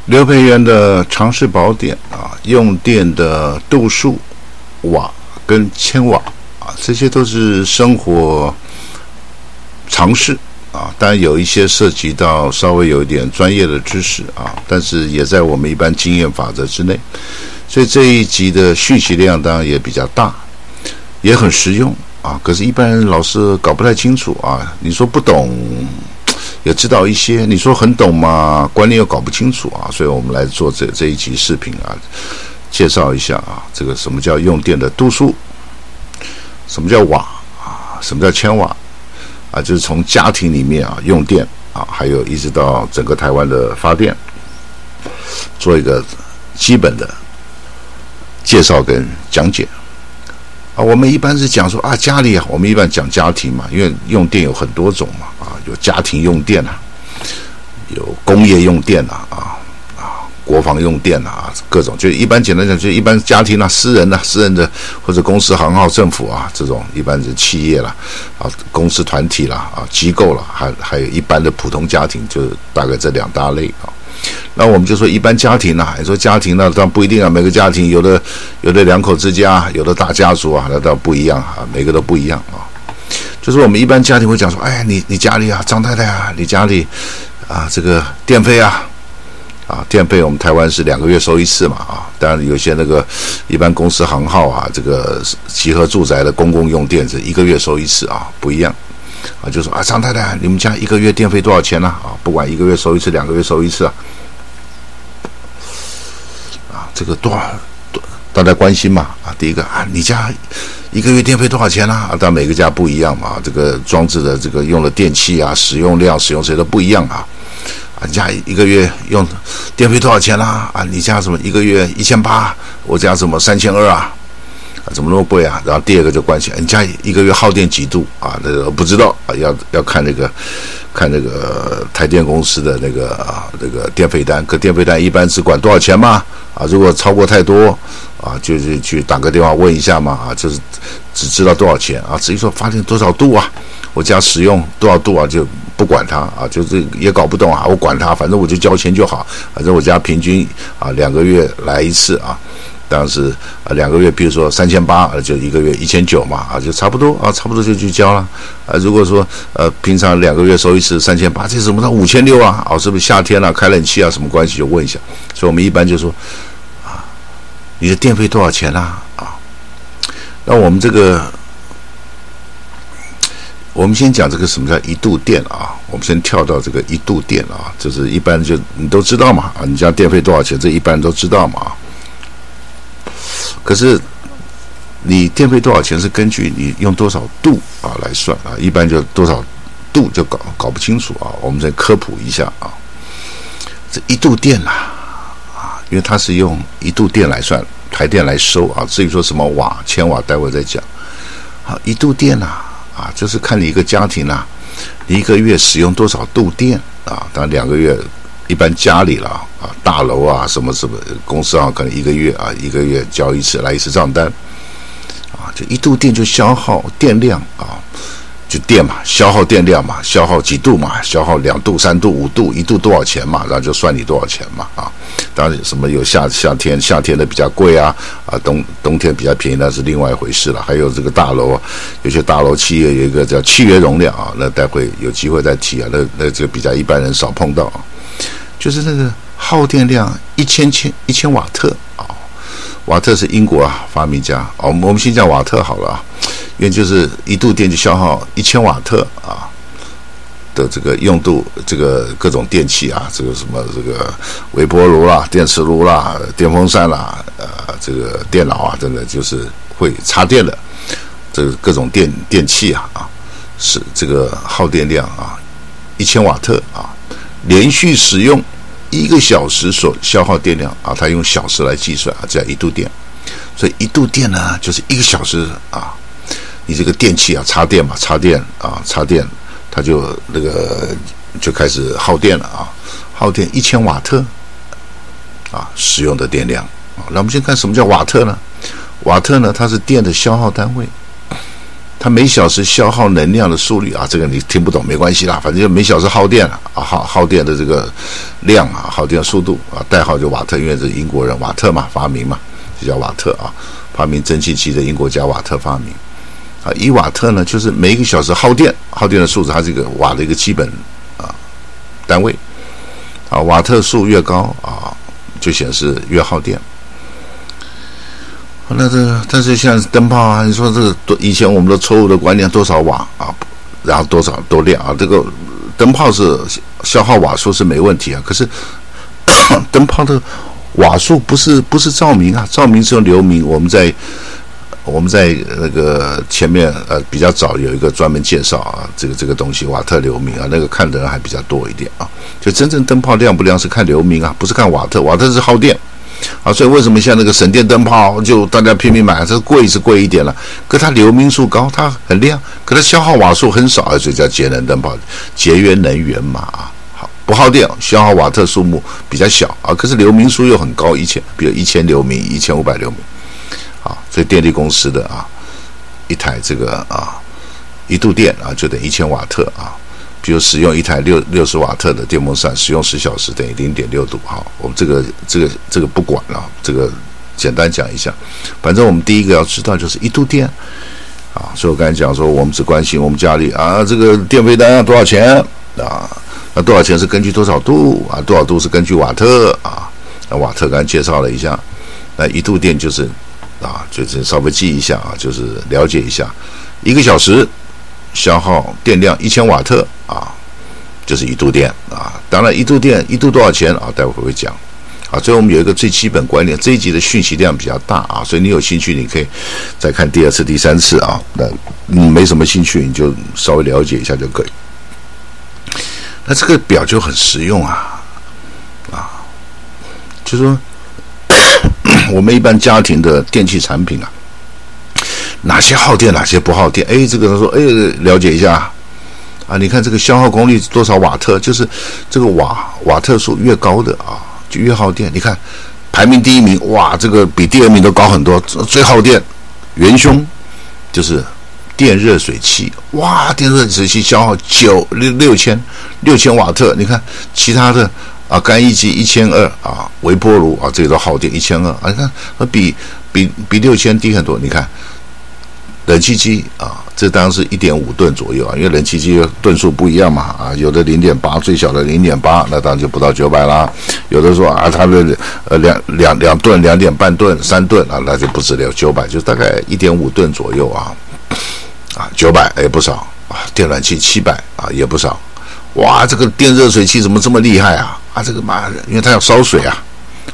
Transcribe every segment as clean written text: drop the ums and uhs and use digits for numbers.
刘培元的常识宝典啊，用电的度数、瓦跟千瓦啊，这些都是生活常识啊，当然有一些涉及到稍微有一点专业的知识啊，但是也在我们一般经验法则之内，所以这一集的讯息量当然也比较大，也很实用啊。可是，一般人老是搞不太清楚啊。你说不懂，也知道一些；你说很懂嘛，观念又搞不清楚啊。所以我们来做这一集视频啊，介绍一下啊，这个什么叫用电的度数，什么叫瓦啊，什么叫千瓦啊，就是从家庭里面啊用电啊，还有一直到整个台湾的发电，做一个基本的介绍跟讲解啊。我们一般是讲说啊，家里啊，我们一般讲家庭嘛，因为用电有很多种嘛啊，有家庭用电啊，有工业用电啊国防用电啊，各种，就一般简单讲，就一般家庭啊、私人的或者公司行号、政府啊这种，一般是企业啦啊、公司团体啦啊、机构啦，还有一般的普通家庭，就是大概这两大类啊。那我们就说一般家庭啊，你说家庭呢，当然不一定啊，每个家庭有的两口之家，有的大家族啊，那倒不一样啊，每个都不一样啊。就是我们一般家庭会讲说，哎，你家里啊，张太太啊，你家里啊，这个电费啊。电费我们台湾是2个月收一次嘛啊，当然有些那个一般公司行号啊，这个集合住宅的公共用电是1个月收一次啊，不一样啊，就说啊，张太太，你们家1个月电费多少钱呢？啊，不管1个月收一次、2个月收一次啊，这个多少大家关心嘛啊，第一个啊，你家1个月电费多少钱啊？当然每个家不一样嘛，这个装置的这个用的电器啊，使用量、使用谁都不一样啊。你家1个月用电费多少钱啦？啊，你家什么1个月1800，我家什么3200啊？怎么那么贵啊？然后第二个就关心，你家1个月耗电几度啊？那个不知道啊，要看那个台电公司的那个电费单，可电费单一般只管多少钱嘛？啊，如果超过太多啊，就是去打个电话问一下嘛啊，就是只知道多少钱啊，至于说发电多少度啊，我家使用多少度啊，就不管它啊，就是也搞不懂啊，我管它，反正我就交钱就好，反正我家平均啊2个月来一次啊，当然是2个月，比如说3800，就1个月1900嘛啊，就差不多就去交了啊。如果说平常2个月收一次3800，这怎么到5600啊？是不是夏天啊开冷气啊什么关系？就问一下。所以我们一般就说啊，你的电费多少钱啊？那我们这个。我们先讲这个什么叫1度电啊？我们先跳到这个1度电啊，就是一般就你都知道嘛啊，你家电费多少钱？这一般人都知道嘛。可是你电费多少钱是根据你用多少度啊来算啊，一般就多少度就搞不清楚啊。我们再科普一下啊，这1度电啦啊，因为它是用1度电来算，台电来收啊。至于说什么瓦、千瓦，待会再讲。好，1度电啦。就是看你一个家庭啊，你1个月使用多少度电啊？当然2个月，一般家里啦啊，大楼啊，什么公司啊，可能1个月交一次，来一次账单啊，就1度电就消耗电量啊，就电嘛，消耗电量嘛，消耗几度嘛，消耗2度、3度、5度，1度多少钱嘛，然后就算你多少钱嘛啊。当然什么有夏天的比较贵啊，冬天比较便宜那是另外一回事了。还有这个大楼啊，有些大楼企业有一个叫契约容量啊，那待会有机会再提啊，那这个比较一般人少碰到啊，就是那个耗电量1000瓦特啊，瓦特是英国啊发明家啊，我们先讲瓦特好了啊，因为就是1度电就消耗1000瓦特啊。的这个用度，这个各种电器啊，这个什么这个微波炉啦、电磁炉啦、电风扇啦，这个电脑啊，真的就是会插电的，这个各种电器啊，是这个耗电量啊，1000瓦特啊，连续使用1个小时所消耗电量啊，它用小时来计算啊，这叫1度电。所以1度电呢，就是1个小时啊，你这个电器啊，插电，它就开始耗电了啊，耗电1000瓦特啊，使用的电量啊。那我们先看什么叫瓦特呢？瓦特呢，它是电的消耗单位， 它每小时消耗能量的速率啊，这个你听不懂没关系啦，反正就每小时耗电啊，耗电的这个量啊，耗电速度啊，代号就瓦特，因为是英国人瓦特嘛发明嘛，就叫瓦特啊，发明蒸汽机的英国家瓦特发明啊。1瓦特呢，就是每一个小时耗电的数值，它这个瓦的一个基本单位啊，瓦特数越高啊，就显示越耗电。那但是像灯泡啊，你说这个以前我们的错误的观念，多少瓦啊，然后多亮啊，这个灯泡是消耗瓦数是没问题啊，可是灯泡的瓦数不是照明啊，照明是用流明。我们在那个前面比较早有一个专门介绍啊，这个东西瓦特流明啊，那个看的人还比较多一点啊。就真正灯泡亮不亮是看流明啊，不是看瓦特，瓦特是耗电。啊，所以为什么像那个省电灯泡就大家拼命买，这贵是贵一点了，可它流明数高，它很亮，可它消耗瓦数很少，所以叫节能灯泡，节约能源嘛啊，好不耗电，消耗瓦特数目比较小啊，可是流明数又很高，1000，比如1000流明，1500流明，啊，所以电力公司的啊一台这个1度电啊就等于1000瓦特啊。比如使用一台60瓦特的电风扇，使用10小时等于0.6度。好，我们这个不管了，这个简单讲一下。反正我们第一个要知道就是1度电啊，所以我刚才讲说，我们只关心我们家里啊，这个电费单多少钱啊？那多少钱是根据多少度啊？多少度是根据瓦特啊？那瓦特刚才介绍了一下，那1度电就是就是稍微记一下啊，就是了解一下，1个小时消耗电量1000瓦特啊，就是1度电啊。当然1度电1度多少钱啊？待会会讲啊。所以我们有一个最基本观念，这一集的讯息量比较大啊，所以你有兴趣你可以再看第2次、第3次啊。那你没什么兴趣，你就稍微了解一下就可以。那这个表就很实用啊，就是说我们一般家庭的电器产品啊。哪些耗电，哪些不耗电？这个他说，了解一下啊。你看这个消耗功率多少瓦特，就是这个瓦特数越高的啊，就越耗电。你看排名第1名，哇，这个比第2名都高很多，最耗电。元凶就是电热水器，哇，电热水器消耗6000瓦特。你看其他的啊，干衣机1200啊，微波炉啊，这个都耗电1200啊。你看比6000低很多。你看。冷气机啊，这当然是1.5吨左右啊，因为冷气机吨数不一样嘛啊，有的0.8，最小的0.8，那当然就不到900啦。有的说啊，它的2吨、2.5吨、3吨啊，那就不止了900，就大概1.5吨左右啊，900也不少啊。电暖气700啊，也不少。哇，这个电热水器怎么这么厉害啊？这个妈，因为它要烧水啊，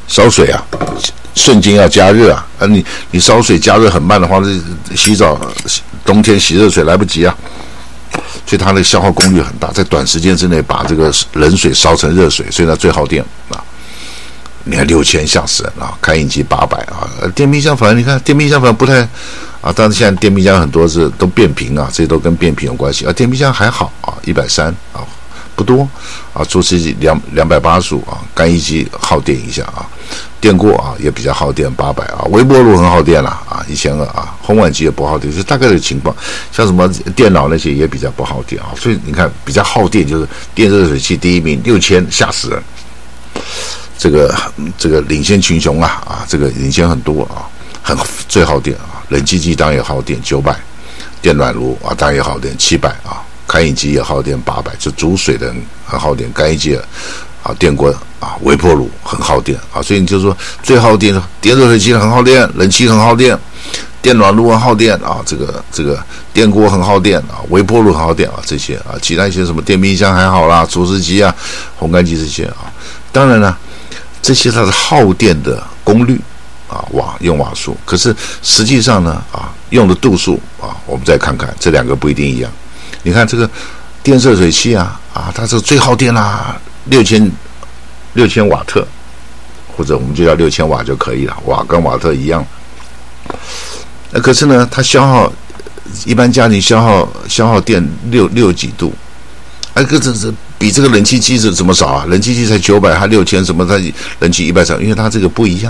瞬间要加热啊！你烧水加热很慢的话，洗澡冬天洗热水来不及啊，所以它的消耗功率很大，在短时间之内把这个冷水烧成热水，所以它最耗电啊。你看6000吓死人啊！开饮机800啊，电冰箱反正你看电冰箱反正不太啊，但是现在电冰箱很多是都变频啊，这些都跟变频有关系啊。电冰箱还好啊，130啊，不多啊。除湿机285啊，干衣机耗电一下啊。电锅啊也比较耗电800啊，微波炉很耗电啦啊，1200啊，烘碗机也不耗电，就大概的情况。像什么电脑那些也比较不耗电啊，所以你看比较耗电就是电热水器第1名6000，吓死人。这个领先群雄啊，这个领先很多啊，最耗电啊。冷气机当然也耗电900，电暖炉啊当然也耗电700啊，开饮机也耗电800，就煮水的很耗电，干衣机啊，电锅啊，微波炉很耗电啊，所以你就说最耗电的电热水器很耗电，冷气很耗电，电暖炉很耗电啊，这个电锅很耗电啊，微波炉很耗电啊，这些啊，其他一些什么电冰箱还好啦，除湿机啊，烘干机这些啊，当然了，这些它的耗电的功率啊，用瓦数，可是实际上呢啊，用的度数啊，我们再看看这两个不一定一样。你看这个电热水器啊，它这最耗电啦，6000瓦特，或者我们就叫6000瓦就可以了，瓦跟瓦特一样。可是呢，它消耗一般家庭消耗电六几度，这是比这个冷气机是怎么少啊？冷气机才900，它6000，什么它冷气130，因为它这个不一样啊。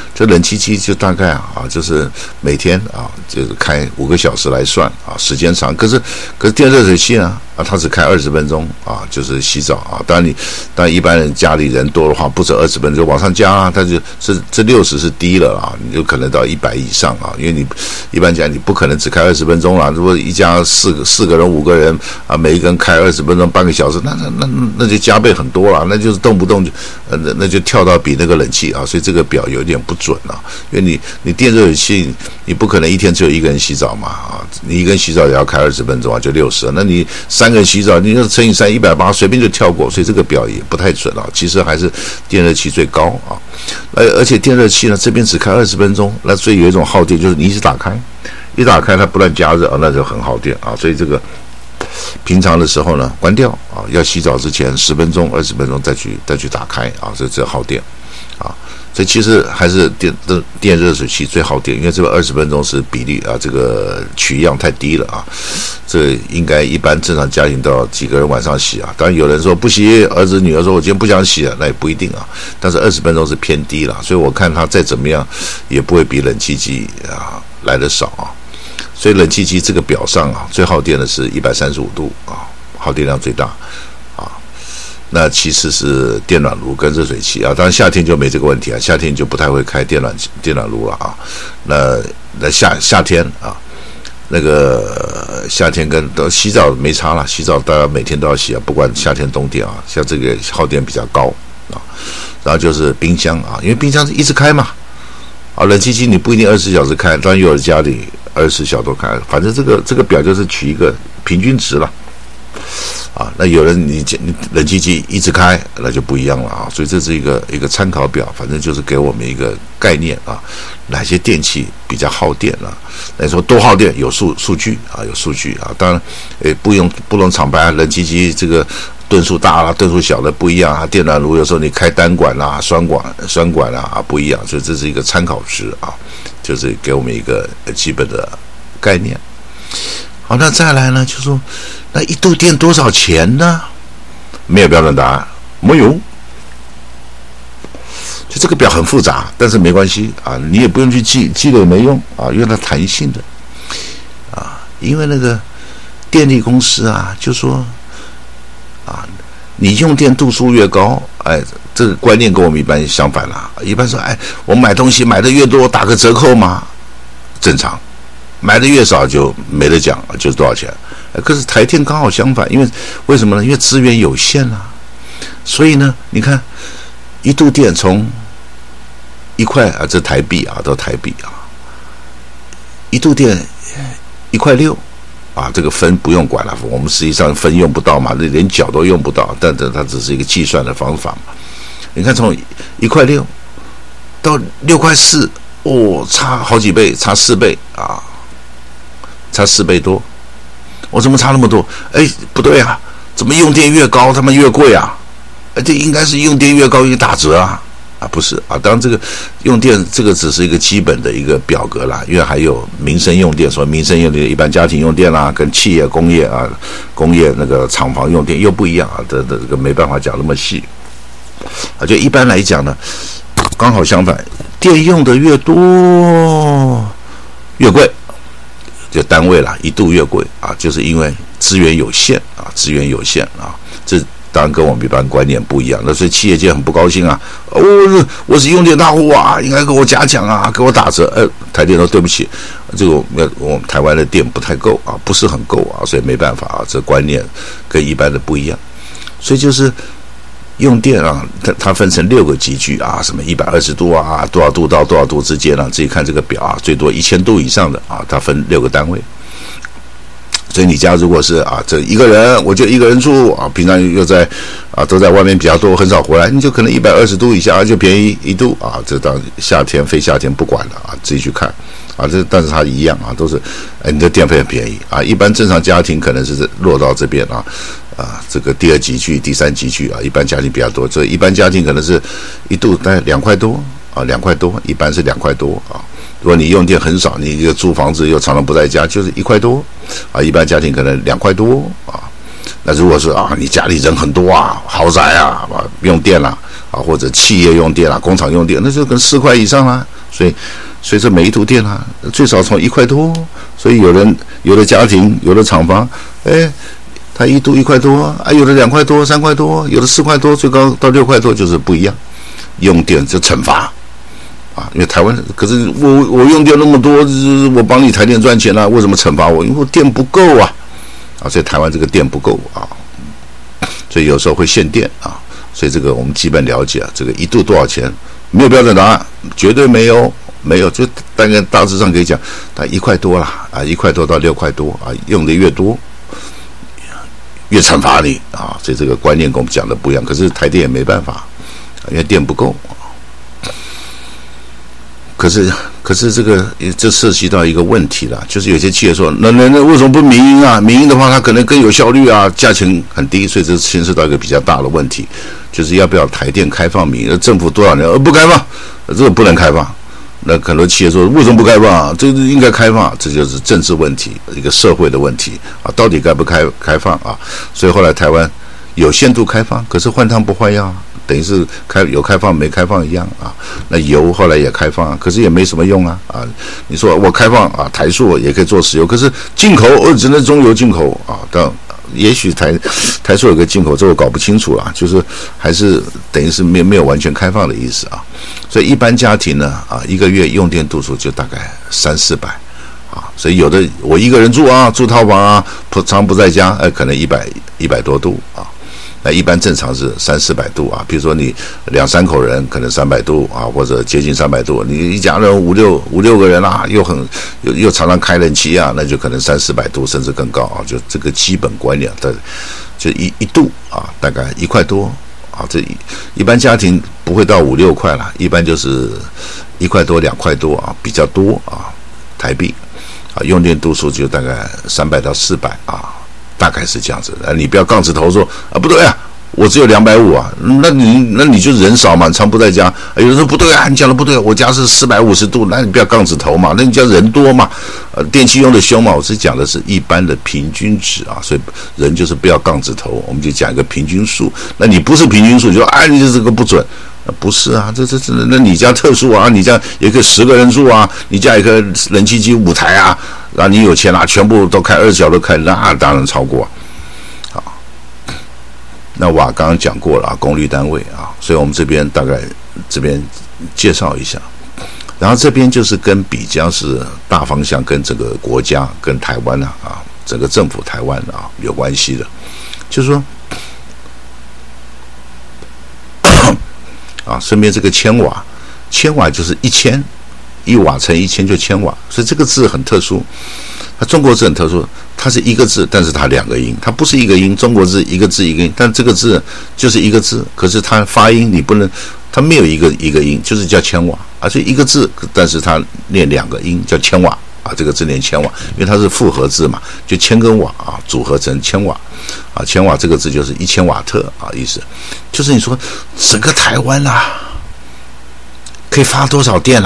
这冷气机就大概就是每天就是开5个小时来算时间长。可是电热水器呢它只开20分钟就是洗澡当然一般人家里人多的话，不止20分钟就往上加它就是这60是低了你就可能到100以上因为你一般讲你不可能只开20分钟啦。如果一家四个人5个人每一个人开20分钟半个小时，那就加倍很多了，那就是动不动就那就跳到比那个冷气所以这个表有点不准因为你电热水器你不可能一天只有一个人洗澡嘛你一个人洗澡也要开20分钟就60，那你3个人洗澡你就乘以3 180随便就跳过，所以这个表也不太准其实还是电热器最高而且电热器呢这边只开20分钟，那所以有一种耗电就是你一直打开它不断加热那就很耗电所以这个平常的时候呢关掉要洗澡之前10分钟20分钟再去打开这耗电所以其实还是电热水器最耗电，因为这个20分钟是比例这个取样太低了这应该一般正常家庭都要几个人晚上洗当然有人说不洗，儿子女儿说我今天不想洗了，那也不一定但是20分钟是偏低了，所以我看它再怎么样也不会比冷气机来得少所以冷气机这个表上最耗电的是135度耗电量最大那其实是电暖炉跟热水器当然夏天就没这个问题夏天就不太会开电暖炉了那夏天那个夏天跟洗澡没差了，洗澡大家每天都要洗不管夏天冬天像这个耗电比较高然后就是冰箱因为冰箱是一直开嘛冷气机你不一定24小时开，当然有的家里24小时都开，反正这个表就是取一个平均值了那有人你冷气机一直开那就不一样了所以这是一个参考表，反正就是给我们一个概念哪些电器比较耗电那说多耗电有数据有数据当然不能厂牌冷气机这个吨数大了吨数小的不一样电暖炉有时候你开单管双管不一样，所以这是一个参考值就是给我们一个基本的概念。好，那再来呢就是说那1度电多少钱呢？没有标准答案，没有。就这个表很复杂，但是没关系你也不用去记了也没用因为它弹性的因为那个电力公司就说你用电度数越高这个观念跟我们一般相反了。一般说我买东西买的越多打个折扣嘛，正常，买的越少就没得讲，就是多少钱。可是台电刚好相反，因为为什么呢？因为资源有限所以呢你看1度电从1块这台币都台币1度电1.6块这个分不用管了，我们实际上分用不到嘛，连角都用不到，但它只是一个计算的方法嘛。你看从1.6块到6.4块差好几倍，差4倍差4倍多。我怎么差那么多？不对怎么用电越高他们越贵这应该是用电越高越打折不是当然这个用电这个只是一个基本的一个表格啦，因为还有民生用电，说民生用电一般家庭用电跟企业工业那个厂房用电又不一样这个没办法讲那么细就一般来讲呢刚好相反，电用的越多越贵，就单位啦1度越贵就是因为资源有限这当然跟我们一般观念不一样，那所以企业界很不高兴我是用电大户应该给我加奖给我打折台电说对不起，这个我们台湾的电不太够不是很够所以没办法这观念跟一般的不一样，所以就是用电它分成6个级距什么120度多少度到多少度之间自己看这个表最多1000度以上的它分6个单位。所以你家如果是这一个人，我就一个人住平常又在都在外面比较多，很少回来，你就可能120度以下就便宜1度这当夏天非夏天不管了自己去看但是它一样都是你的电费很便宜一般正常家庭可能是落到这边这个第2级距第3级距一般家庭比较多，这一般家庭可能是1度大概2块多2块多，一般是2块多如果你用电很少，你一个租房子又常常不在家，就是1块多一般家庭可能2块多那如果是你家里人很多豪宅用电啊，或者企业用电啊，工厂用电，那就跟4块以上啦。所以随着每一度电啊，最少从1块多，所以有的家庭，有的厂房，它1度1块多啊，有的2块多、3块多，有的4块多，最高到6块多，就是不一样。用电就惩罚啊，因为台湾，可是我用电那么多，我帮你台电赚钱啊，为什么惩罚我？因为我电不够啊，所以台湾这个电不够啊，所以有时候会限电啊，所以这个我们基本了解啊，这个1度多少钱？没有标准答案，绝对没有，就大概大致上可以讲，它1块多啦啊，1块多到6块多啊，用的越多，越惩罚你啊，所以这个观念跟我们讲的不一样。可是台电也没办法，因为电不够。可是这涉及到一个问题了，就是有些企业说，那为什么不民营啊？民营的话，它可能更有效率啊，价钱很低，所以这牵涉到一个比较大的问题，就是要不要台电开放民营？政府多少年不开放，这个不能开放。那很多企业说，为什么不开放啊？这个应该开放，这就是政治问题，一个社会的问题啊，到底该不开放啊？所以后来台湾有限度开放，可是换汤不换药啊。等于是有开放没开放一样啊，那油后来也开放，可是也没什么用啊。你说我开放啊，台塑也可以做石油，可是进口只能中油进口啊。但也许台塑有个进口，这我搞不清楚了，就是还是等于是没有完全开放的意思啊。所以一般家庭呢1个月用电度数就大概300-400啊，所以有的我一个人住啊，住套房啊，常不在家，可能100多度啊。那一般正常是300-400度啊，比如说你2-3口人，可能300度啊，或者接近300度。你一家人五六个人啦，又常常开冷气啊，那就可能300-400度甚至更高啊。就这个基本观念的，就一度啊，大概1块多啊。这一般家庭不会到5-6块啦，一般就是1块多、2块多啊，比较多啊，台币啊，用电度数就大概300-400啊。大概是这样子的，你不要杠子头说啊，不对啊，我只有250啊，那你就人少嘛，常不在家。有人说不对啊，你讲的不对，我家是450度，那你不要杠子头嘛，那你家人多嘛，电器用的凶嘛。我是讲的是一般的平均值啊，所以人就是不要杠子头，我们就讲一个平均数。那你不是平均数，就说你这个不准。不是啊，这那你家特殊啊，你家也可以10个人住啊，你家也可以冷气机5台啊，然后你有钱啊，全部都开2小都开，那当然超过啊。那瓦刚刚讲过了啊，功率单位啊，所以我们这边大概介绍一下，然后这边就是跟比较是大方向跟这个国家跟台湾啊整个政府台湾啊有关系的，就是说。顺便这个千瓦就是1000，1瓦乘1000就1000瓦，所以这个字很特殊。它中国字很特殊，它是一个字，但是它2个音，它不是一个音。中国字一个字一个音，但这个字就是一个字，可是它发音你不能，它没有一个音，就是叫千瓦，而且一个字，但是它念2个音，叫千瓦啊，这个字念千瓦，因为它是复合字嘛，就1000根瓦啊，组合成千瓦啊，千瓦这个字就是1000瓦特啊，意思就是你说整个台湾可以发多少电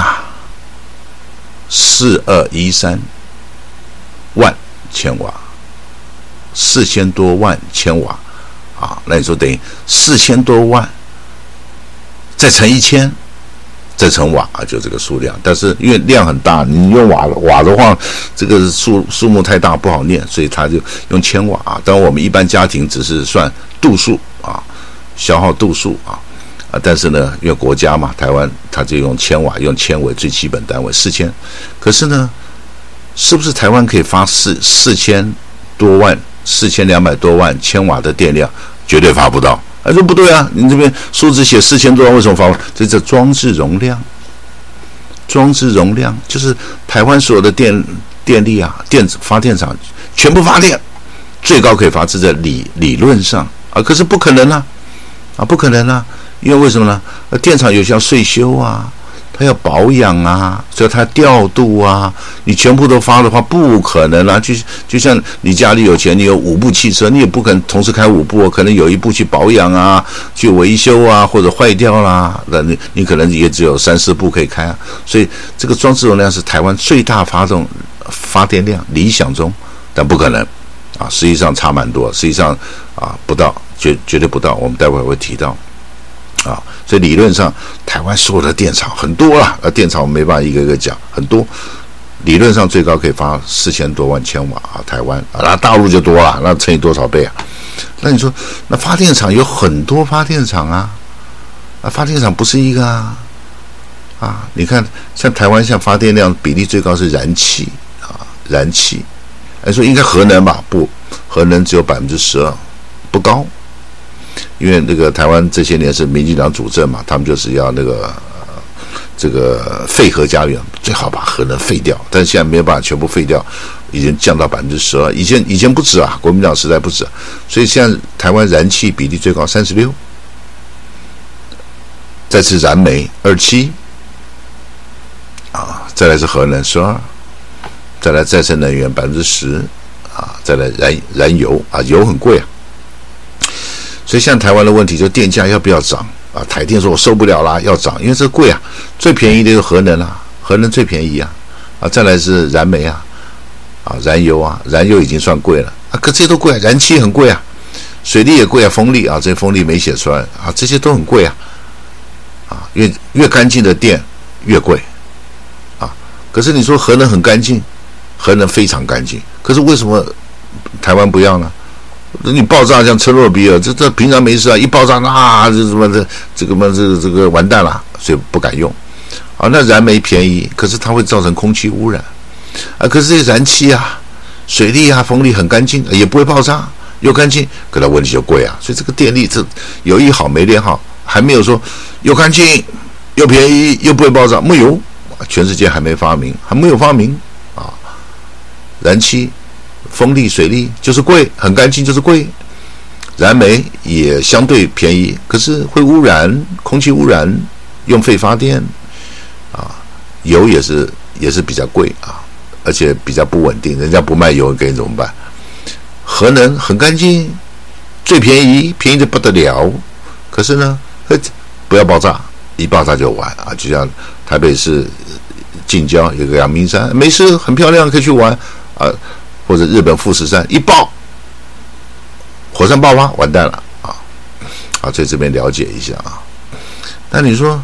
4213万千瓦，4000多万千瓦啊，那你说等于4000多万再乘1000。再乘瓦就这个数量，但是因为量很大，你用瓦的话，这个数目太大不好念，所以他就用千瓦啊。当然我们一般家庭只是算度数啊，消耗度数但是呢，因为国家嘛，台湾他就用千瓦，用千为最基本单位，4000。可是呢，是不是台湾可以发4000多万、4200多万千瓦的电量？绝对发不到。说不对啊，你这边数字写4000多万，为什么发不到？这叫装置容量。装置容量就是台湾所有的电力啊，发电厂全部发电，最高可以发，这在理论上可是不可能不可能因为为什么呢？电厂有些要税修它要保养所以它调度你全部都发的话不可能就像你家里有钱，你有5部汽车，你也不可能同时开5部，可能有一部去保养去维修或者坏掉那你可能也只有3-4部可以开所以这个装置容量是台湾最大发电量，理想中，但不可能实际上差蛮多，实际上不到，绝对不到，我们待会儿会提到。 啊，所以理论上台湾所有的电厂很多啦，电厂我没办法一个一个讲，很多。理论上最高可以发4000多万千瓦啊，台湾啊，那大陆就多了，那乘以多少倍啊？那你说，那发电厂有很多发电厂啊，发电厂不是一个啊，你看像台湾像发电量比例最高是燃气啊，燃气，说应该核能吧？不，核能只有12%，不高，因为那个台湾这些年是民进党主政嘛，他们就是要那个。这个废核家园最好把核能废掉，但是现在没有办法全部废掉，已经降到12%，以前不止啊，国民党时代不止，所以现在台湾燃气比例最高36%，再是燃煤27%，再来是核能12%，再来再生能源10%，再来燃油油很贵啊，所以像台湾的问题就电价要不要涨？台电说我受不了啦，要涨，因为这贵啊，最便宜的就是核能啊，核能最便宜啊，再来是燃煤燃油燃油已经算贵了可这些都贵啊，燃气很贵啊，水力也贵啊，风力这些风力没写出来这些都很贵啊，越干净的电越贵可是你说核能很干净，核能非常干净，可是为什么台湾不要呢？你爆炸像车诺比尔，这平常没事一爆炸这个完蛋了，所以不敢用那燃煤便宜，可是它会造成空气污染可是这些燃气水力风力很干净，也不会爆炸，又干净，可它问题就贵所以这个电力这有一好没两好，还没有说又干净又便宜又不会爆炸，没有，全世界还没有发明燃气。风力、水力就是贵，很干净就是贵，燃煤也相对便宜，可是会污染，空气污染，用废发电油也是比较贵而且比较不稳定，人家不卖油给你怎么办？核能很干净，最便宜，便宜的不得了，可是呢，不要爆炸，一爆炸就完就像台北市近郊有个阳明山，没事，很漂亮，可以去玩或者日本富士山一爆，火山爆发，完蛋了在这边了解一下那你说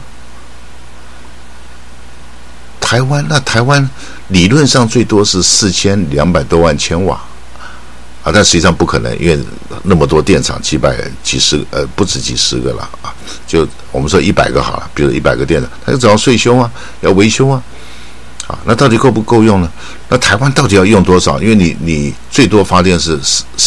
台湾理论上最多是4200多万千瓦但实际上不可能，因为那么多电厂，几十不止几十个了就我们说100个好了，比如100个电厂，它就只要税修要维修那到底够不够用呢？那台湾到底要用多少？因为你最多发电是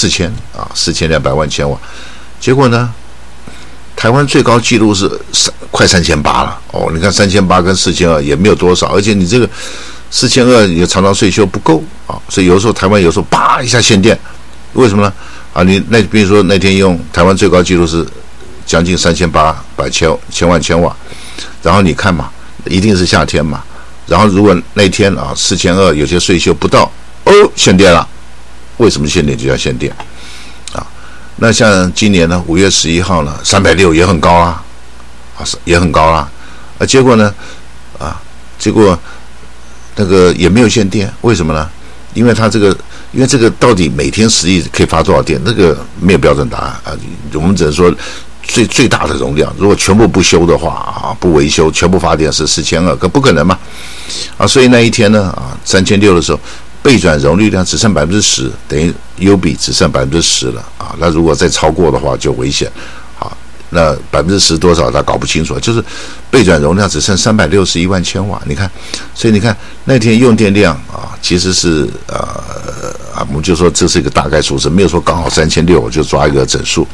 4200万千瓦，结果呢，台湾最高纪录是快3800了你看3800跟4200也没有多少，而且你这个4200你常常税修不够所以有时候台湾有时候叭一下限电，为什么呢？你比如说那天用台湾最高纪录是将近3800千万千瓦，然后你看嘛，一定是夏天嘛。然后如果那天4200有些税修不到限电了，为什么限电就要限电那像今年呢5月11号呢360也很高也很高啦结果呢结果那个也没有限电，为什么呢？因为这个到底每天实际可以发多少电，那个没有标准答案我们只能说最大的容量，如果全部不修的话不维修，全部发电是4200，可不可能嘛所以那一天呢3600的时候，备转容率量只剩10%，等于优比只剩10%了那如果再超过的话就危险那10%多少他搞不清楚，就是备转容量只剩361万千瓦，你看，所以你看那天用电量其实是我们就说这是一个大概数字，没有说刚好3600，我就抓一个整数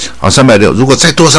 360，如果再多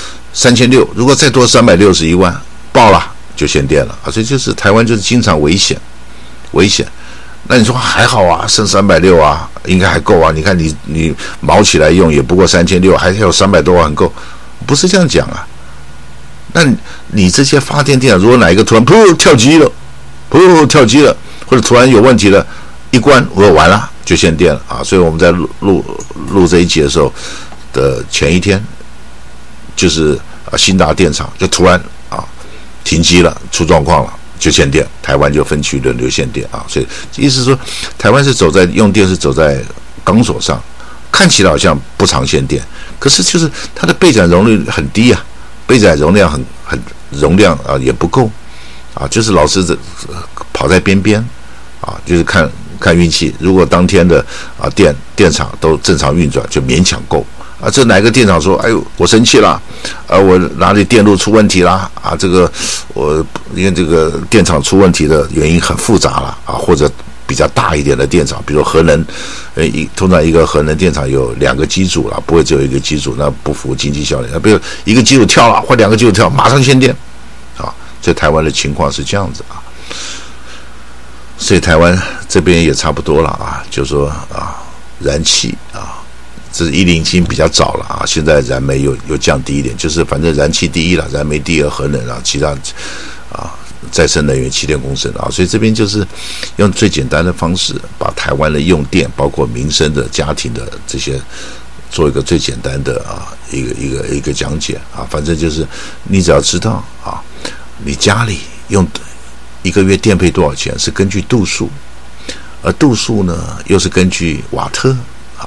3600，如果再多361万，爆了就限电了所以就是台湾就是经常危险。那你说还好剩360应该还够你看你毛起来用也不过3600，还有300多万很够，不是这样讲那你这些发电厂，如果哪一个突然跳机了，或者突然有问题了，一关完了就限电了所以我们在录这一集的时候的前一天，就是新达电厂就突然停机了，出状况了，就限电，台湾就分区轮流限电所以意思是说，台湾是用电是走在钢索上，看起来好像不常限电，可是就是它的备转容率很低备载容量很容量啊也不够啊，就是老是跑在边边啊，就是看运气。如果当天的啊电厂都正常运转，就勉强够啊。这哪个电厂说，哎呦，我生气了，我哪里电路出问题啦啊？这个因为这个电厂出问题的原因很复杂了啊，或者比较大一点的电厂，比如核能，通常一个核能电厂有2个机组了，不会只有1个机组，那不符经济效益。比如1个机组跳了，或2个机组跳，马上限电啊。所以台湾的情况是这样子啊。所以台湾这边也差不多了啊，就说啊，燃气啊，这是107比较早了啊，现在燃煤有降低一点，就是反正燃气第一了，燃煤第二，核能啊，其他啊再生能源气电共生啊，所以这边就是用最简单的方式，把台湾的用电，包括民生的、家庭的这些，做一个最简单的啊一个讲解啊，反正就是你只要知道啊，你家里用1个月电费多少钱是根据度数，而度数呢又是根据瓦特啊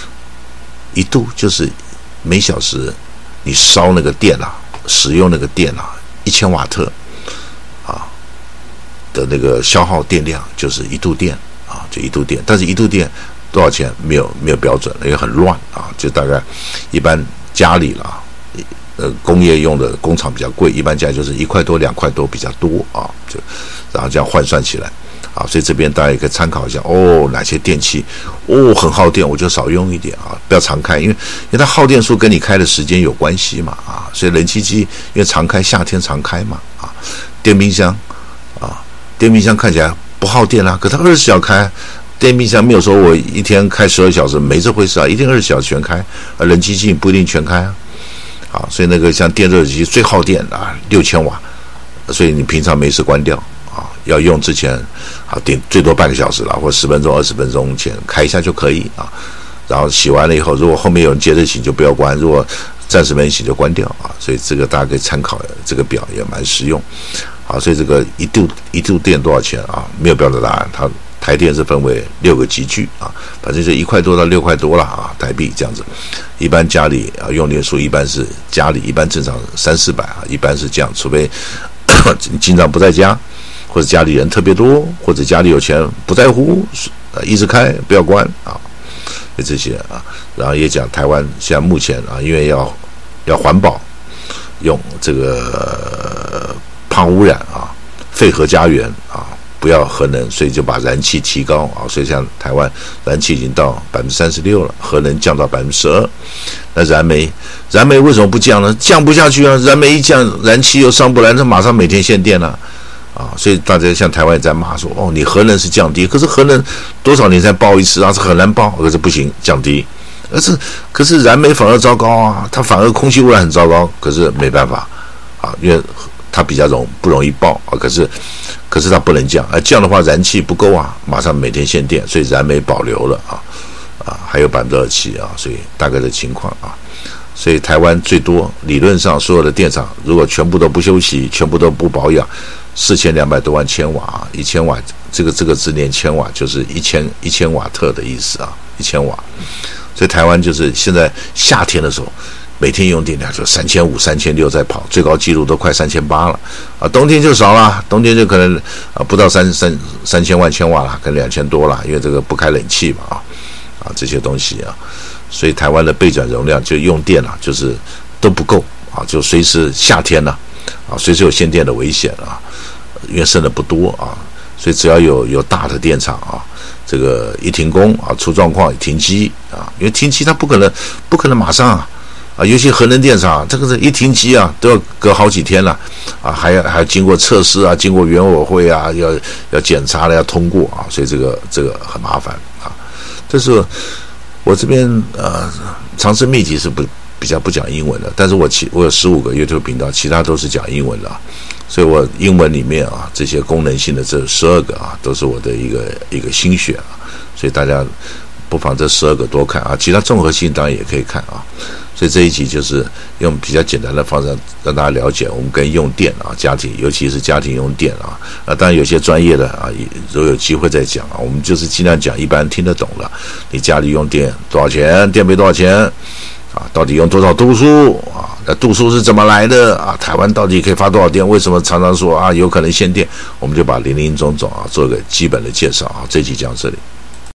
，1度就是每小时你烧那个电啊，使用那个电啊，1000瓦特啊的那个消耗电量就是1度电啊，就1度电。但是1度电多少钱没有标准，因为很乱啊，就大概一般家里啦。工业用的工厂比较贵，一般价就是1块多2块多比较多啊，就然后这样换算起来啊，所以这边大家也可以参考一下哦，哪些电器很耗电，我就少用一点啊，不要常开，因为它耗电数跟你开的时间有关系嘛啊，所以冷气机因为常开，夏天常开嘛啊，电冰箱看起来不耗电啦，可它24小时开。电冰箱没有说我一天开12小时，没这回事啊，一天24小时全开，而冷气机不一定全开啊。啊，所以那个像电热机最耗电啊，6000瓦，所以你平常没事关掉啊，要用之前啊，最多半个小时了，或10分钟、20分钟前开一下就可以啊。然后洗完了以后，如果后面有人接着洗就不要关，如果暂时没人洗就关掉啊。所以这个大家可以参考，这个表也蛮实用。好，所以这个一度电多少钱啊？没有标准答案，它台电是分为6个级距啊，反正就1块多到6块多了啊，台币这样子。一般家里啊用电数一般是家里一般正常300-400啊，一般是这样，除非经常不在家，或者家里人特别多，或者家里有钱不在乎，一直开不要关啊，就这些啊。然后也讲台湾现在目前啊，因为要环保，用这个抗污染啊，废核家园啊。不要核能，所以就把燃气提高啊，所以像台湾燃气已经到36%了，核能降到12%。那燃煤为什么不降呢？降不下去啊，燃煤一降，燃气又上不来，那马上每天限电了啊，所以大家像台湾也在骂说，哦，你核能是降低，可是核能多少年才爆一次啊，是很难爆，可是不行降低，可是燃煤反而糟糕啊，它反而空气污染很糟糕，可是没办法啊，因为它比较不容易爆啊，可是它不能降，降的话燃气不够啊，马上每天限电，所以燃煤保留了啊，还有27%啊，所以大概的情况啊，所以台湾最多理论上所有的电厂如果全部都不休息，全部都不保养，4200多万千瓦啊，1000瓦这个字念千瓦就是1000瓦特的意思啊，1000瓦，所以台湾就是现在夏天的时候。每天用电量就3500、3600在跑，最高纪录都快3800了啊！冬天就少了，冬天就可能不到3000万千瓦了，跟2000多了，因为这个不开冷气嘛这些东西啊，所以台湾的备转容量就用电就是都不够啊，就随时夏天随时有限电的危险啊，因为剩的不多啊，所以只要有大的电厂这个一停工出状况停机因为停机它不可能马上尤其核能电厂，这个是一停机都要隔好几天了还要经过测试经过原委会要检查了，要通过所以这个很麻烦这是我这边长生秘籍是比较不讲英文的，但是我有15个 YouTube 频道，其他都是讲英文的所以我英文里面这些功能性的这12个都是我的一个心血所以大家不妨这12个多看其他综合性当然也可以看所以这一集就是用比较简单的方式让大家了解我们跟用电家庭，尤其是家庭用电当然有些专业的如果有机会再讲我们就是尽量讲一般听得懂了。你家里用电多少钱，电费多少钱到底用多少度数度数是怎么来的啊？台湾到底可以发多少电？为什么常常说啊有可能限电？我们就把林林总总啊做个基本的介绍啊。这期讲到这里。